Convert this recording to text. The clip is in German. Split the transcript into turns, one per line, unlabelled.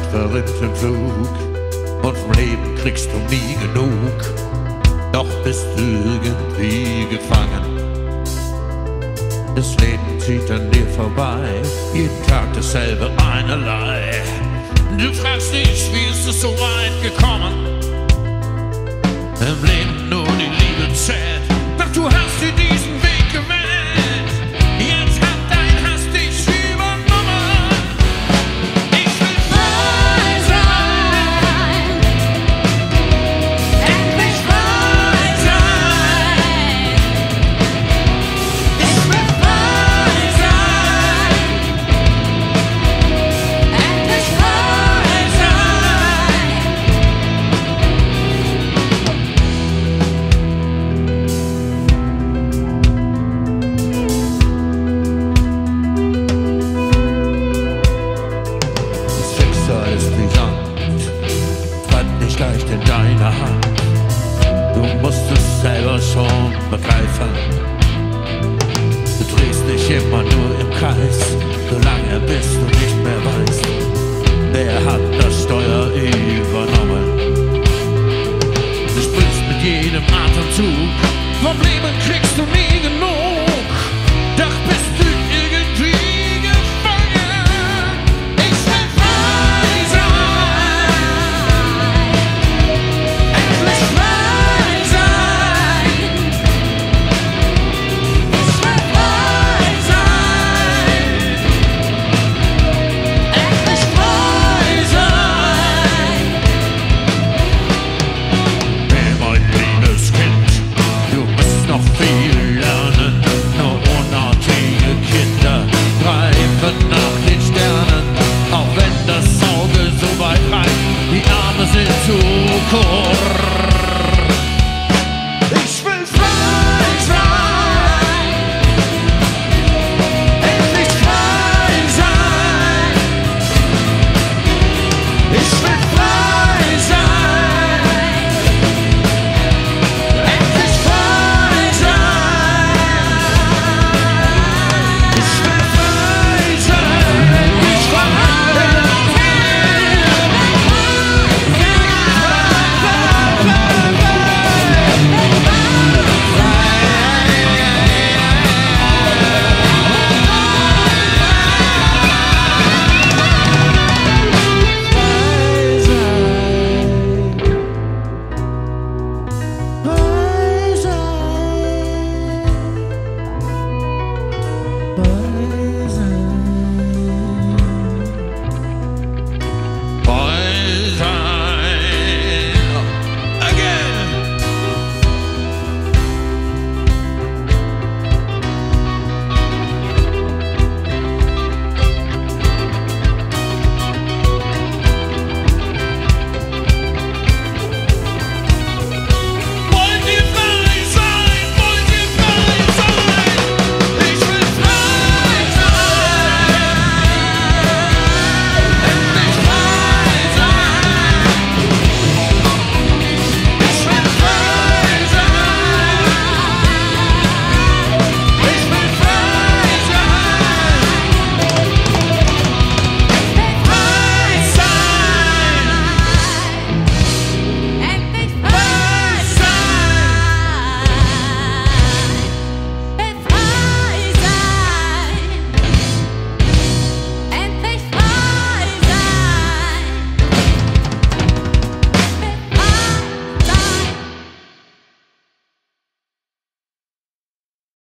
verrinnten Flug und vom Leben kriegst du nie genug. Doch bist irgendwie gefangen. Das Leben zieht an dir vorbei, jeden Tag dasselbe einerlei. Du fragst dich, wie ist es so weit gekommen? Im Leben nur die Liebe zählt, doch du hast dir diesen Weg gewählt. Jetzt hat dein Hass dich übernommen. Ich will frei sein, endlich frei sein. Ich will frei sein, endlich frei sein. Das Schicksal ist wie Sand, treibt nicht leicht in deiner Hand. Du musst es selber schon begreifen. Du drehst dich immer nur im Kreis, solange bis du nicht mehr weißt, wer hat das Steuer übernommen. Du sprichst mit jedem Atemzug, vom Leben kriegst du nie genug.